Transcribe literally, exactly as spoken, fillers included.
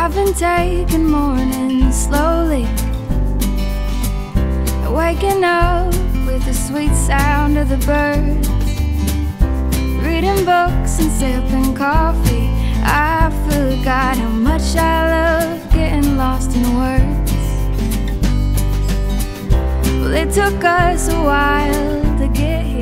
I've been taking mornings slowly, waking up with the sweet sound of the birds, reading books and sipping coffee. I forgot how much I love getting lost in words. Well, it took us a while to get here,